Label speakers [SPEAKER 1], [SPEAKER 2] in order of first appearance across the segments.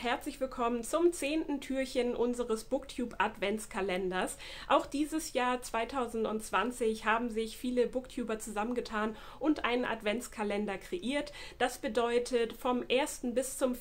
[SPEAKER 1] herzlich willkommen zum 10. Türchen unseres Booktube Adventskalenders. Auch dieses Jahr 2020 haben sich viele Booktuber zusammengetan und einen Adventskalender kreiert. Das bedeutet, vom 1. bis zum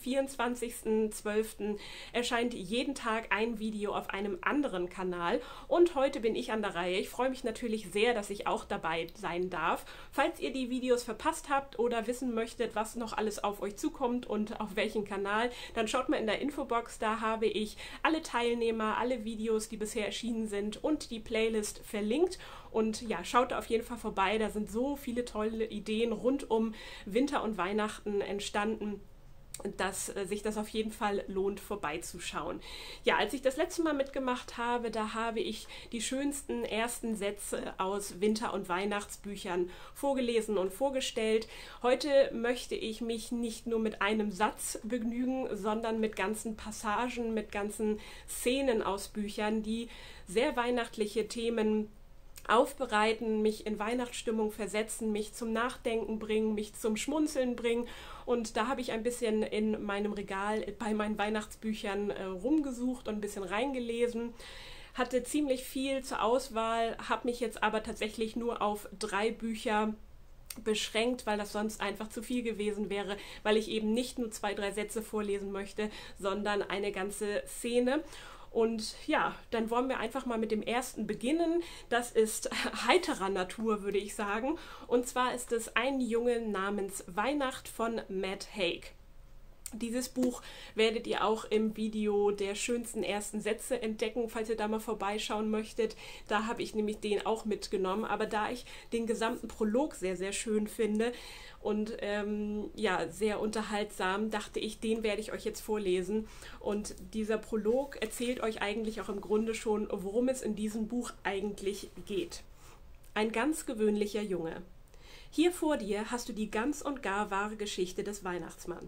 [SPEAKER 1] 24.12. erscheint jeden Tag ein Video auf einem anderen Kanal und heute bin ich an der Reihe. Ich freue mich natürlich sehr, dass ich auch dabei sein darf. Falls ihr die Videos verpasst habt oder wissen möchtet, was noch alles auf euch zukommt und auf welchen Kanal, dann schaut mal in der Infobox, da habe ich alle Teilnehmer, alle Videos, die bisher erschienen sind und die Playlist verlinkt. Und ja, schaut da auf jeden Fall vorbei, da sind so viele tolle Ideen rund um Winter und Weihnachten entstanden, dass sich das auf jeden Fall lohnt, vorbeizuschauen. Ja, als ich das letzte Mal mitgemacht habe, da habe ich die schönsten ersten Sätze aus Winter- und Weihnachtsbüchern vorgelesen und vorgestellt. Heute möchte ich mich nicht nur mit einem Satz begnügen, sondern mit ganzen Passagen, mit ganzen Szenen aus Büchern, die sehr weihnachtliche Themen aufbereiten, mich in Weihnachtsstimmung versetzen, mich zum Nachdenken bringen, mich zum Schmunzeln bringen. Und da habe ich ein bisschen in meinem Regal bei meinen Weihnachtsbüchern rumgesucht und ein bisschen reingelesen. Hatte ziemlich viel zur Auswahl, habe mich jetzt aber tatsächlich nur auf 3 Bücher beschränkt, weil das sonst einfach zu viel gewesen wäre, weil ich eben nicht nur 2, 3 Sätze vorlesen möchte, sondern eine ganze Szene. Und ja, dann wollen wir einfach mal mit dem ersten beginnen. Das ist heiterer Natur, würde ich sagen. Und zwar ist es Ein Junge namens Weihnacht von Matt Haig. Dieses Buch werdet ihr auch im Video der schönsten ersten Sätze entdecken, falls ihr da mal vorbeischauen möchtet. Da habe ich nämlich den auch mitgenommen. Aber da ich den gesamten Prolog sehr, sehr schön finde und ja, sehr unterhaltsam, dachte ich, den werde ich euch jetzt vorlesen. Und dieser Prolog erzählt euch eigentlich auch im Grunde schon, worum es in diesem Buch eigentlich geht. Ein ganz gewöhnlicher Junge. Hier vor dir hast du die ganz und gar wahre Geschichte des Weihnachtsmanns.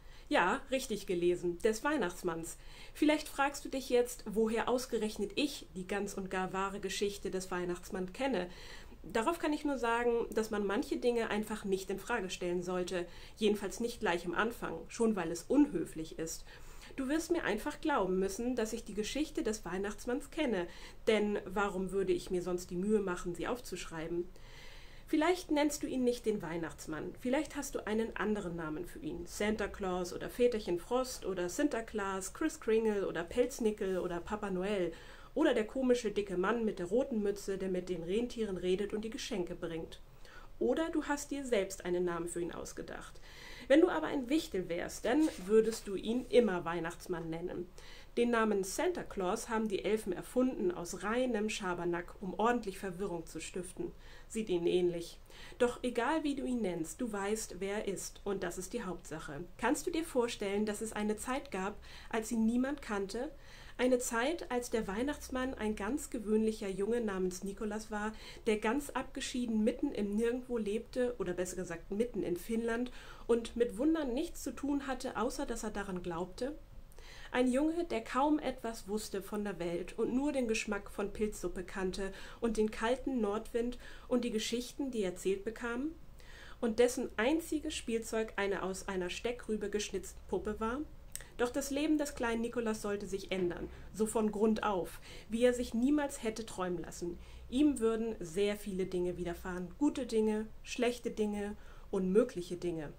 [SPEAKER 1] Ja, richtig gelesen, des Weihnachtsmanns. Vielleicht fragst du dich jetzt, woher ausgerechnet ich die ganz und gar wahre Geschichte des Weihnachtsmanns kenne. Darauf kann ich nur sagen, dass man manche Dinge einfach nicht in Frage stellen sollte, jedenfalls nicht gleich am Anfang, schon weil es unhöflich ist. Du wirst mir einfach glauben müssen, dass ich die Geschichte des Weihnachtsmanns kenne, denn warum würde ich mir sonst die Mühe machen, sie aufzuschreiben? Vielleicht nennst du ihn nicht den Weihnachtsmann, vielleicht hast du einen anderen Namen für ihn. Santa Claus oder Väterchen Frost oder Sinterklaas, Kris Kringle oder Pelznickel oder Papa Noel oder der komische dicke Mann mit der roten Mütze, der mit den Rentieren redet und die Geschenke bringt. Oder du hast dir selbst einen Namen für ihn ausgedacht. Wenn du aber ein Wichtel wärst, dann würdest du ihn immer Weihnachtsmann nennen. Den Namen Santa Claus haben die Elfen erfunden aus reinem Schabernack, um ordentlich Verwirrung zu stiften. Sieht ihnen ähnlich. Doch egal wie du ihn nennst, du weißt, wer er ist, und das ist die Hauptsache. Kannst du dir vorstellen, dass es eine Zeit gab, als ihn niemand kannte? Eine Zeit, als der Weihnachtsmann ein ganz gewöhnlicher Junge namens Nikolaus war, der ganz abgeschieden mitten im Nirgendwo lebte, oder besser gesagt mitten in Finnland, und mit Wundern nichts zu tun hatte, außer dass er daran glaubte? Ein Junge, der kaum etwas wusste von der Welt und nur den Geschmack von Pilzsuppe kannte und den kalten Nordwind und die Geschichten, die er erzählt bekam, und dessen einziges Spielzeug eine aus einer Steckrübe geschnitzte Puppe war? Doch das Leben des kleinen Nikolaus sollte sich ändern, so von Grund auf, wie er sich niemals hätte träumen lassen. Ihm würden sehr viele Dinge widerfahren, gute Dinge, schlechte Dinge, unmögliche Dinge.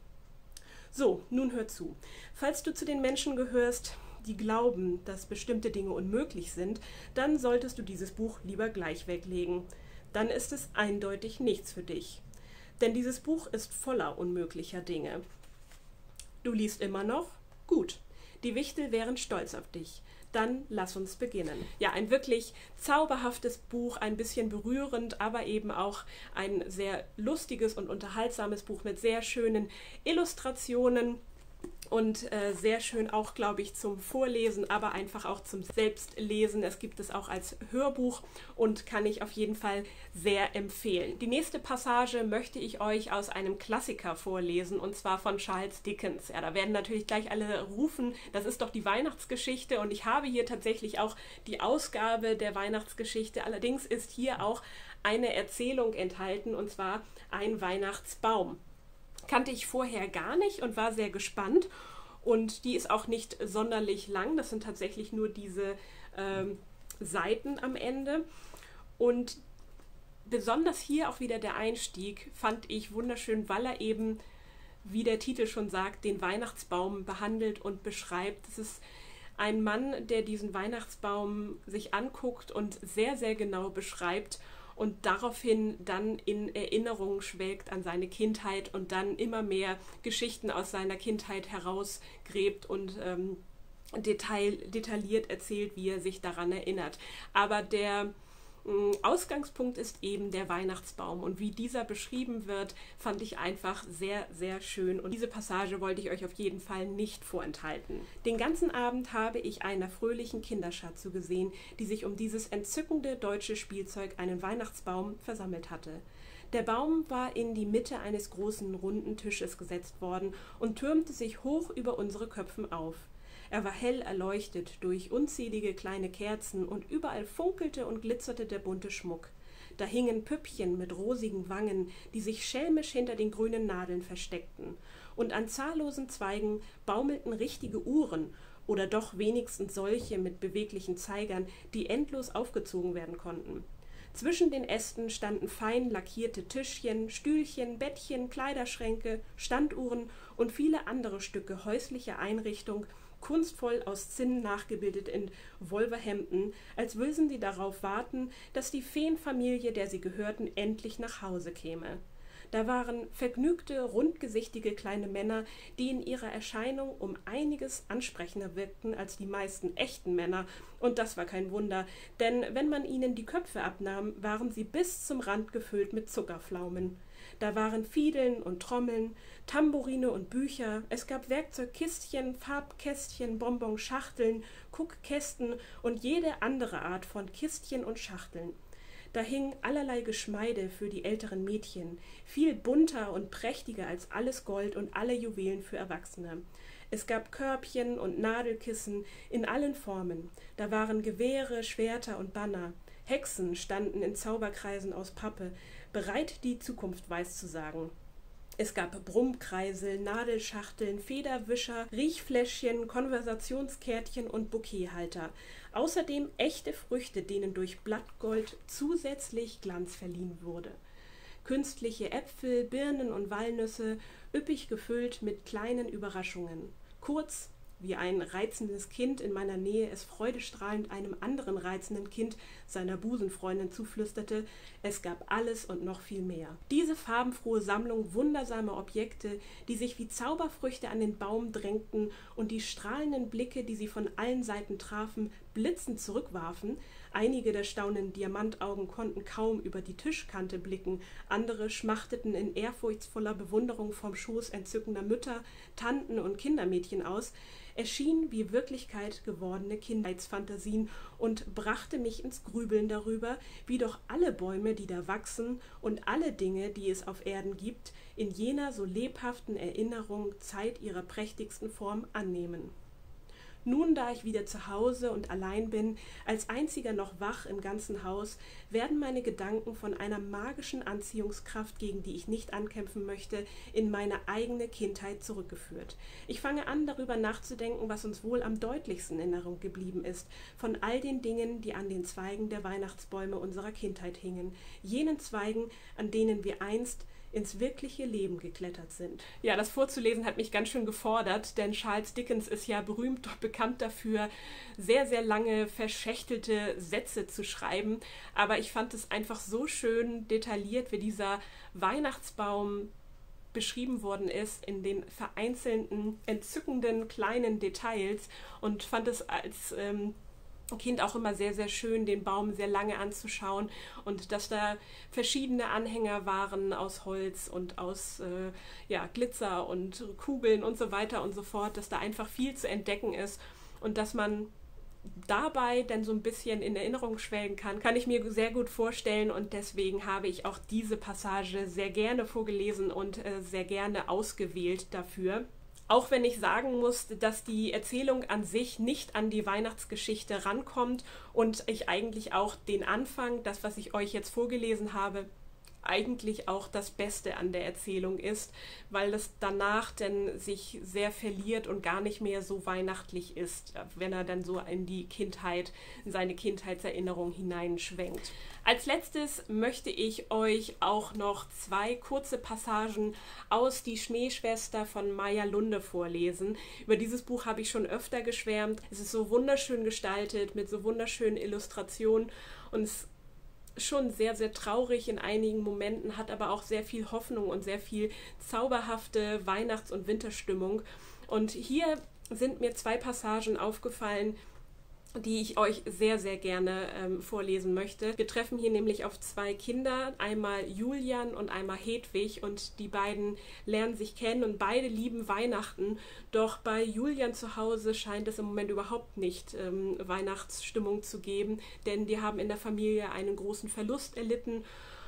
[SPEAKER 1] So, nun hör zu. Falls du zu den Menschen gehörst, die glauben, dass bestimmte Dinge unmöglich sind, dann solltest du dieses Buch lieber gleich weglegen. Dann ist es eindeutig nichts für dich. Denn dieses Buch ist voller unmöglicher Dinge. Du liest immer noch? Gut. Die Wichtel wären stolz auf dich. Dann lass uns beginnen. Ja, ein wirklich zauberhaftes Buch, ein bisschen berührend, aber eben auch ein sehr lustiges und unterhaltsames Buch mit sehr schönen Illustrationen. Und sehr schön auch, glaube ich, zum Vorlesen, aber einfach auch zum Selbstlesen. Es gibt es auch als Hörbuch und kann ich auf jeden Fall sehr empfehlen. Die nächste Passage möchte ich euch aus einem Klassiker vorlesen, und zwar von Charles Dickens. Ja, da werden natürlich gleich alle rufen, das ist doch die Weihnachtsgeschichte, und ich habe hier tatsächlich auch die Ausgabe der Weihnachtsgeschichte. Allerdings ist hier auch eine Erzählung enthalten, und zwar Ein Weihnachtsbaum. Kannte ich vorher gar nicht und war sehr gespannt. Und die ist auch nicht sonderlich lang, das sind tatsächlich nur diese Seiten am Ende. Und besonders hier auch wieder der Einstieg fand ich wunderschön, weil er eben, wie der Titel schon sagt, den Weihnachtsbaum behandelt und beschreibt. Es ist ein Mann, der diesen Weihnachtsbaum sich anguckt und sehr, sehr genau beschreibt und daraufhin dann in Erinnerung schwelgt an seine Kindheit und dann immer mehr Geschichten aus seiner Kindheit herausgräbt und detailliert erzählt, wie er sich daran erinnert. Aber der Ausgangspunkt ist eben der Weihnachtsbaum und wie dieser beschrieben wird, fand ich einfach sehr, sehr schön und diese Passage wollte ich euch auf jeden Fall nicht vorenthalten. Den ganzen Abend habe ich einer fröhlichen Kinderschar zugesehen, die sich um dieses entzückende deutsche Spielzeug, einen Weihnachtsbaum, versammelt hatte. Der Baum war in die Mitte eines großen runden Tisches gesetzt worden und türmte sich hoch über unsere Köpfen auf. Er war hell erleuchtet durch unzählige kleine Kerzen und überall funkelte und glitzerte der bunte Schmuck. Da hingen Püppchen mit rosigen Wangen, die sich schelmisch hinter den grünen Nadeln versteckten. Und an zahllosen Zweigen baumelten richtige Uhren oder doch wenigstens solche mit beweglichen Zeigern, die endlos aufgezogen werden konnten. Zwischen den Ästen standen fein lackierte Tischchen, Stühlchen, Bettchen, Kleiderschränke, Standuhren und viele andere Stücke häuslicher Einrichtung, kunstvoll aus Zinn nachgebildet in Wolverhemden, als würden sie darauf warten, dass die Feenfamilie, der sie gehörten, endlich nach Hause käme. Da waren vergnügte, rundgesichtige kleine Männer, die in ihrer Erscheinung um einiges ansprechender wirkten als die meisten echten Männer, und das war kein Wunder, denn wenn man ihnen die Köpfe abnahm, waren sie bis zum Rand gefüllt mit Zuckerpflaumen. Da waren Fiedeln und Trommeln, Tamburine und Bücher, es gab Werkzeugkistchen, Farbkästchen, Bonbonschachteln, Guckkästen und jede andere Art von Kistchen und Schachteln. Da hing allerlei Geschmeide für die älteren Mädchen, viel bunter und prächtiger als alles Gold und alle Juwelen für Erwachsene. Es gab Körbchen und Nadelkissen in allen Formen. Da waren Gewehre, Schwerter und Banner. Hexen standen in Zauberkreisen aus Pappe, bereit, die Zukunft weiszusagen. Es gab Brummkreisel, Nadelschachteln, Federwischer, Riechfläschchen, Konversationskärtchen und Bouquethalter. Außerdem echte Früchte, denen durch Blattgold zusätzlich Glanz verliehen wurde. Künstliche Äpfel, Birnen und Walnüsse, üppig gefüllt mit kleinen Überraschungen. Kurz, wie ein reizendes Kind in meiner Nähe es freudestrahlend einem anderen reizenden Kind, seiner Busenfreundin, zuflüsterte, es gab alles und noch viel mehr. Diese farbenfrohe Sammlung wundersamer Objekte, die sich wie Zauberfrüchte an den Baum drängten und die strahlenden Blicke, die sie von allen Seiten trafen, blitzend zurückwarfen. Einige der staunenden Diamantaugen konnten kaum über die Tischkante blicken, andere schmachteten in ehrfurchtsvoller Bewunderung vom Schoß entzückender Mütter, Tanten und Kindermädchen aus, erschien wie Wirklichkeit gewordene Kindheitsfantasien und brachte mich ins Grübeln darüber, wie doch alle Bäume, die da wachsen, und alle Dinge, die es auf Erden gibt, in jener so lebhaften Erinnerung Zeit ihrer prächtigsten Form annehmen. Nun, da ich wieder zu Hause und allein bin, als einziger noch wach im ganzen Haus, werden meine Gedanken von einer magischen Anziehungskraft, gegen die ich nicht ankämpfen möchte, in meine eigene Kindheit zurückgeführt. Ich fange an, darüber nachzudenken, was uns wohl am deutlichsten in Erinnerung geblieben ist, von all den Dingen, die an den Zweigen der Weihnachtsbäume unserer Kindheit hingen, jenen Zweigen, an denen wir einst ins wirkliche Leben geklettert sind. Ja, das vorzulesen hat mich ganz schön gefordert, denn Charles Dickens ist ja berühmt und bekannt dafür, sehr, sehr lange verschächtelte Sätze zu schreiben. Aber ich fand es einfach so schön detailliert, wie dieser Weihnachtsbaum beschrieben worden ist in den vereinzelten, entzückenden kleinen Details und fand es als Kind auch immer sehr, sehr schön, den Baum sehr lange anzuschauen und dass da verschiedene Anhänger waren aus Holz und aus Glitzer und Kugeln und so weiter und so fort, dass da einfach viel zu entdecken ist und dass man dabei dann so ein bisschen in Erinnerung schwelgen kann ich mir sehr gut vorstellen und deswegen habe ich auch diese Passage sehr gerne vorgelesen und sehr gerne ausgewählt dafür. Auch wenn ich sagen muss, dass die Erzählung an sich nicht an die Weihnachtsgeschichte rankommt und ich eigentlich auch den Anfang, das, was ich euch jetzt vorgelesen habe, eigentlich auch das Beste an der Erzählung ist, weil es danach dann sich sehr verliert und gar nicht mehr so weihnachtlich ist, wenn er dann so in die Kindheit, in seine Kindheitserinnerung hineinschwenkt. Als letztes möchte ich euch auch noch 2 kurze Passagen aus Die Schneeschwester von Maya Lunde vorlesen. Über dieses Buch habe ich schon öfter geschwärmt. Es ist so wunderschön gestaltet, mit so wunderschönen Illustrationen und es schon sehr, sehr traurig in einigen Momenten, hat aber auch sehr viel Hoffnung und sehr viel zauberhafte Weihnachts- und Winterstimmung. Und hier sind mir 2 Passagen aufgefallen, die ich euch sehr, sehr gerne vorlesen möchte. Wir treffen hier nämlich auf 2 Kinder, einmal Julian und einmal Hedwig, und die beiden lernen sich kennen und beide lieben Weihnachten. Doch bei Julian zu Hause scheint es im Moment überhaupt nicht Weihnachtsstimmung zu geben, denn die haben in der Familie einen großen Verlust erlitten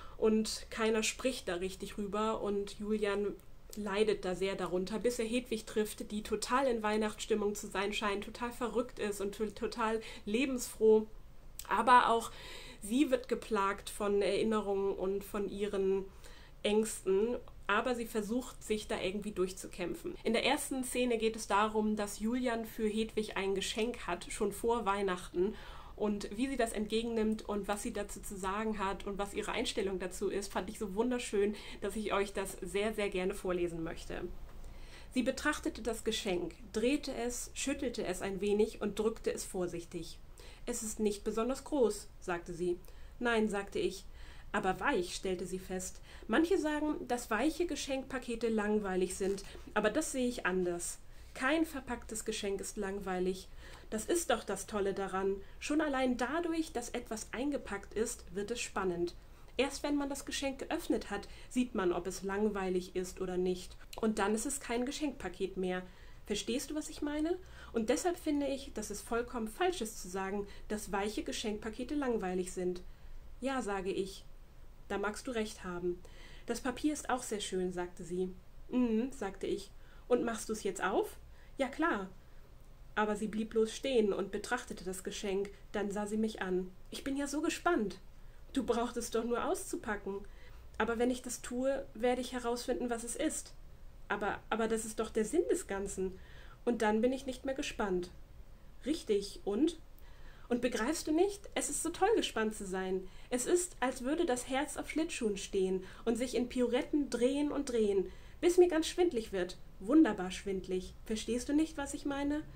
[SPEAKER 1] und keiner spricht da richtig rüber, und Julian leidet da sehr darunter, bis er Hedwig trifft, die total in Weihnachtsstimmung zu sein scheint, total verrückt ist und total lebensfroh. Aber auch sie wird geplagt von Erinnerungen und von ihren Ängsten, aber sie versucht, sich da irgendwie durchzukämpfen. In der ersten Szene geht es darum, dass Julian für Hedwig ein Geschenk hat, schon vor Weihnachten. Und wie sie das entgegennimmt und was sie dazu zu sagen hat und was ihre Einstellung dazu ist, fand ich so wunderschön, dass ich euch das sehr, sehr gerne vorlesen möchte. Sie betrachtete das Geschenk, drehte es, schüttelte es ein wenig und drückte es vorsichtig. »Es ist nicht besonders groß«, sagte sie. »Nein«, sagte ich. »Aber weich«, stellte sie fest. »Manche sagen, dass weiche Geschenkpakete langweilig sind, aber das sehe ich anders. Kein verpacktes Geschenk ist langweilig. Das ist doch das Tolle daran. Schon allein dadurch, dass etwas eingepackt ist, wird es spannend. Erst wenn man das Geschenk geöffnet hat, sieht man, ob es langweilig ist oder nicht. Und dann ist es kein Geschenkpaket mehr. Verstehst du, was ich meine? Und deshalb finde ich, dass es vollkommen falsch ist zu sagen, dass weiche Geschenkpakete langweilig sind. Ja, sage ich. Da magst du recht haben. Das Papier ist auch sehr schön, sagte sie. Sagte ich. Und machst du es jetzt auf? Ja, klar. Aber sie blieb bloß stehen und betrachtete das Geschenk, dann sah sie mich an. Ich bin ja so gespannt. Du brauchst es doch nur auszupacken. Aber wenn ich das tue, werde ich herausfinden, was es ist. Aber das ist doch der Sinn des Ganzen. Und dann bin ich nicht mehr gespannt. Richtig, und? Und begreifst du nicht? Es ist so toll, gespannt zu sein. Es ist, als würde das Herz auf Schlittschuhen stehen und sich in Pirouetten drehen und drehen, bis mir ganz schwindlig wird. Wunderbar schwindlig. Verstehst du nicht, was ich meine?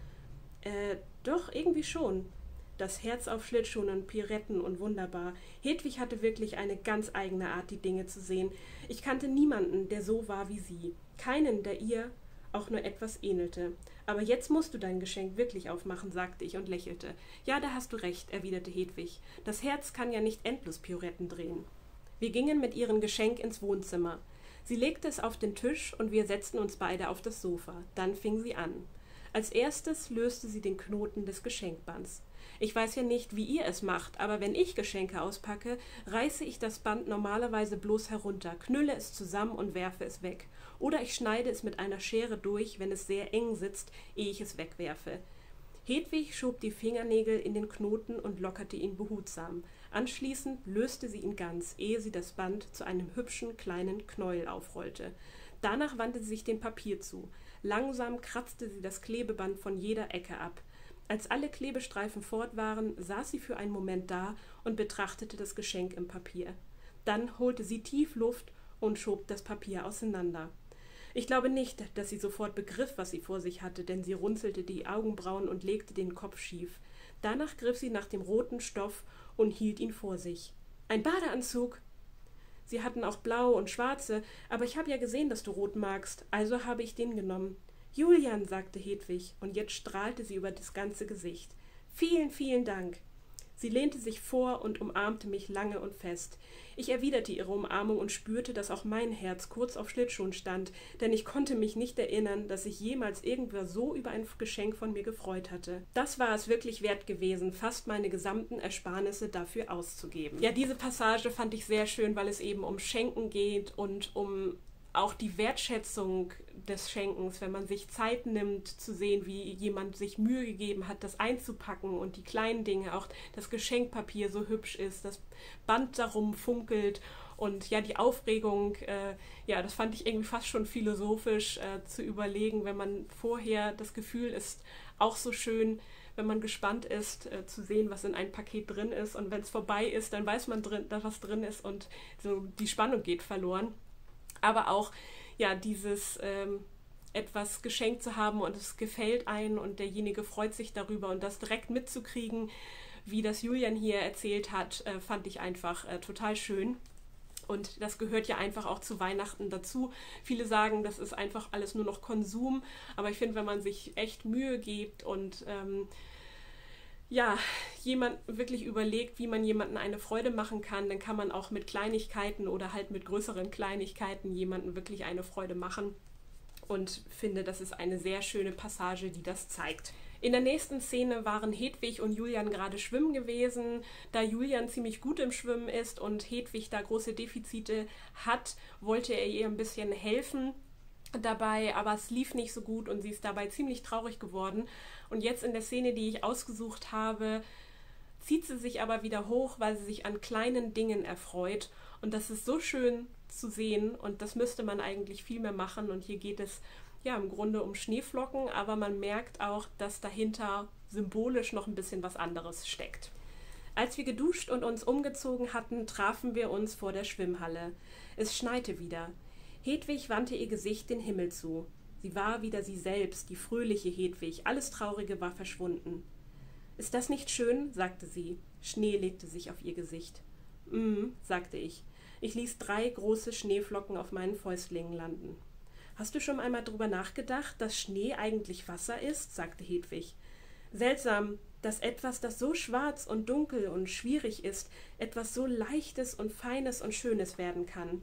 [SPEAKER 1] Doch, irgendwie schon. Das Herz auf Schlittschuhen und Pirouetten und wunderbar. Hedwig hatte wirklich eine ganz eigene Art, die Dinge zu sehen. Ich kannte niemanden, der so war wie sie. Keinen, der ihr auch nur etwas ähnelte. Aber jetzt musst du dein Geschenk wirklich aufmachen, sagte ich und lächelte. Ja, da hast du recht, erwiderte Hedwig. Das Herz kann ja nicht endlos Pirouetten drehen. Wir gingen mit ihrem Geschenk ins Wohnzimmer. Sie legte es auf den Tisch und wir setzten uns beide auf das Sofa. Dann fing sie an. Als erstes löste sie den Knoten des Geschenkbands. Ich weiß ja nicht, wie ihr es macht, aber wenn ich Geschenke auspacke, reiße ich das Band normalerweise bloß herunter, knülle es zusammen und werfe es weg. Oder ich schneide es mit einer Schere durch, wenn es sehr eng sitzt, ehe ich es wegwerfe. Hedwig schob die Fingernägel in den Knoten und lockerte ihn behutsam. Anschließend löste sie ihn ganz, ehe sie das Band zu einem hübschen kleinen Knäuel aufrollte. Danach wandte sie sich dem Papier zu. Langsam kratzte sie das Klebeband von jeder Ecke ab. Als alle Klebestreifen fort waren, saß sie für einen Moment da und betrachtete das Geschenk im Papier. Dann holte sie tief Luft und schob das Papier auseinander. Ich glaube nicht, dass sie sofort begriff, was sie vor sich hatte, denn sie runzelte die Augenbrauen und legte den Kopf schief. Danach griff sie nach dem roten Stoff und hielt ihn vor sich. »Ein Badeanzug!« »Sie hatten auch blau und schwarze, aber ich habe ja gesehen, dass du rot magst, also habe ich den genommen.« »Julian«, sagte Hedwig, und jetzt strahlte sie über das ganze Gesicht. »Vielen, vielen Dank.« Sie lehnte sich vor und umarmte mich lange und fest. Ich erwiderte ihre Umarmung und spürte, dass auch mein Herz kurz auf Schlittschuhen stand, denn ich konnte mich nicht erinnern, dass sich jemals irgendwer so über ein Geschenk von mir gefreut hatte. Das war es wirklich wert gewesen, fast meine gesamten Ersparnisse dafür auszugeben. Ja, diese Passage fand ich sehr schön, weil es eben um Schenken geht und um auch die Wertschätzung des Schenkens, wenn man sich Zeit nimmt, zu sehen, wie jemand sich Mühe gegeben hat, das einzupacken und die kleinen Dinge, auch das Geschenkpapier so hübsch ist, das Band darum funkelt Und ja, die Aufregung, ja, das fand ich irgendwie fast schon philosophisch zu überlegen, wenn man vorher das Gefühl ist, auch so schön, wenn man gespannt ist, zu sehen, was in einem Paket drin ist. Und wenn es vorbei ist, dann weiß man, dass was drin ist und so die Spannung geht verloren. Aber auch, ja, dieses etwas geschenkt zu haben und es gefällt einem und derjenige freut sich darüber und das direkt mitzukriegen, wie das Julian hier erzählt hat, fand ich einfach total schön. Und das gehört ja einfach auch zu Weihnachten dazu. Viele sagen, das ist einfach alles nur noch Konsum, aber ich finde, wenn man sich echt Mühe gibt und ja, jemand wirklich überlegt, wie man jemandem eine Freude machen kann, dann kann man auch mit Kleinigkeiten oder halt mit größeren Kleinigkeiten jemandem wirklich eine Freude machen. Und finde, das ist eine sehr schöne Passage, die das zeigt. In der nächsten Szene waren Hedwig und Julian gerade schwimmen gewesen. Da Julian ziemlich gut im Schwimmen ist und Hedwig da große Defizite hat, wollte er ihr ein bisschen helfen dabei, aber es lief nicht so gut und sie ist dabei ziemlich traurig geworden. Und jetzt in der Szene, die ich ausgesucht habe, zieht sie sich aber wieder hoch, weil sie sich an kleinen Dingen erfreut. Und das ist so schön zu sehen und das müsste man eigentlich viel mehr machen. Und hier geht es ja im Grunde um Schneeflocken, aber man merkt auch, dass dahinter symbolisch noch ein bisschen was anderes steckt. Als wir geduscht und uns umgezogen hatten, trafen wir uns vor der Schwimmhalle. Es schneite wieder. Hedwig wandte ihr Gesicht den Himmel zu. Sie war wieder sie selbst, die fröhliche Hedwig. Alles Traurige war verschwunden. »Ist das nicht schön?« sagte sie. Schnee legte sich auf ihr Gesicht. Sagte ich. Ich ließ 3 große Schneeflocken auf meinen Fäustlingen landen. »Hast du schon einmal darüber nachgedacht, dass Schnee eigentlich Wasser ist?« sagte Hedwig. »Seltsam, dass etwas, das so schwarz und dunkel und schwierig ist, etwas so Leichtes und Feines und Schönes werden kann.«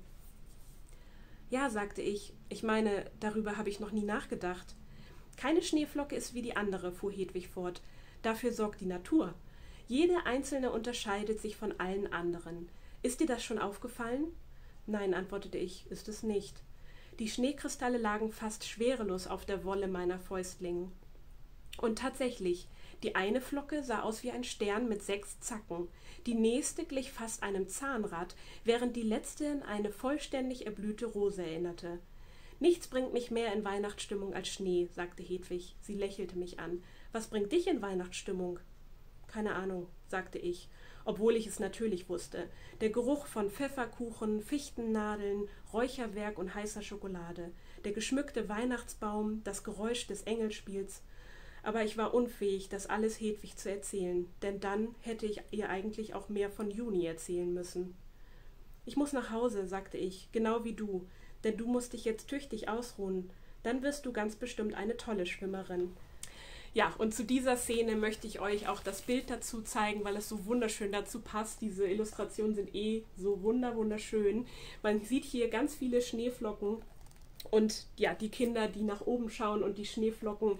[SPEAKER 1] »Ja«, sagte ich, »ich meine, darüber habe ich noch nie nachgedacht.« »Keine Schneeflocke ist wie die andere«, fuhr Hedwig fort. »Dafür sorgt die Natur. Jede einzelne unterscheidet sich von allen anderen. Ist dir das schon aufgefallen?« »Nein«, antwortete ich, »ist es nicht.« Die Schneekristalle lagen fast schwerelos auf der Wolle meiner Fäustlinge. Und tatsächlich, die eine Flocke sah aus wie ein Stern mit 6 Zacken, die nächste glich fast einem Zahnrad, während die letzte an eine vollständig erblühte Rose erinnerte. »Nichts bringt mich mehr in Weihnachtsstimmung als Schnee«, sagte Hedwig. Sie lächelte mich an. »Was bringt dich in Weihnachtsstimmung?« »Keine Ahnung«, sagte ich, obwohl ich es natürlich wusste. Der Geruch von Pfefferkuchen, Fichtennadeln, Räucherwerk und heißer Schokolade, der geschmückte Weihnachtsbaum, das Geräusch des Engelspiels. Aber ich war unfähig, das alles Hedwig zu erzählen, denn dann hätte ich ihr eigentlich auch mehr von Juni erzählen müssen. »Ich muss nach Hause«, sagte ich, »genau wie du, denn du musst dich jetzt tüchtig ausruhen. Dann wirst du ganz bestimmt eine tolle Schwimmerin.« Ja, und zu dieser Szene möchte ich euch auch das Bild dazu zeigen, weil es so wunderschön dazu passt. Diese Illustrationen sind so wunderschön. Man sieht hier ganz viele Schneeflocken und ja, die Kinder, die nach oben schauen und die Schneeflocken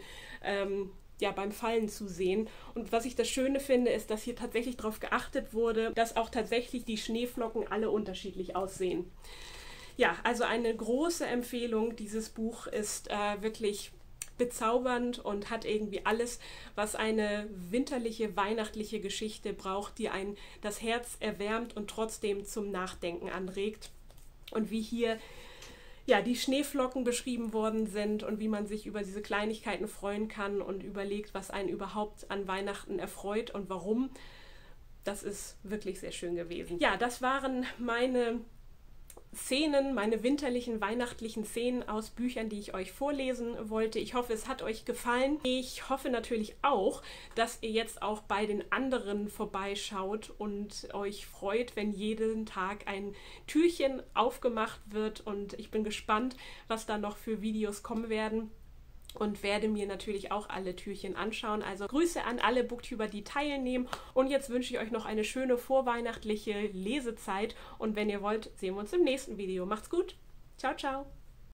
[SPEAKER 1] ja, beim Fallen zu sehen. Und was ich das Schöne finde, ist, dass hier tatsächlich darauf geachtet wurde, dass auch tatsächlich die Schneeflocken alle unterschiedlich aussehen. Ja, also eine große Empfehlung. Dieses Buch ist wirklich bezaubernd und hat irgendwie alles, was eine winterliche, weihnachtliche Geschichte braucht, die einen das Herz erwärmt und trotzdem zum Nachdenken anregt. Und wie hier ja, die Schneeflocken beschrieben worden sind und wie man sich über diese Kleinigkeiten freuen kann und überlegt, was einen überhaupt an Weihnachten erfreut und warum. Das ist wirklich sehr schön gewesen. Ja, das waren meine Szenen, meine winterlichen, weihnachtlichen Szenen aus Büchern, die ich euch vorlesen wollte. Ich hoffe, es hat euch gefallen. Ich hoffe natürlich auch, dass ihr jetzt auch bei den anderen vorbeischaut und euch freut, wenn jeden Tag ein Türchen aufgemacht wird. Und ich bin gespannt, was da noch für Videos kommen werden. Und werde mir natürlich auch alle Türchen anschauen. Also Grüße an alle Booktuber, die teilnehmen. Und jetzt wünsche ich euch noch eine schöne vorweihnachtliche Lesezeit. Und wenn ihr wollt, sehen wir uns im nächsten Video. Macht's gut. Ciao, ciao.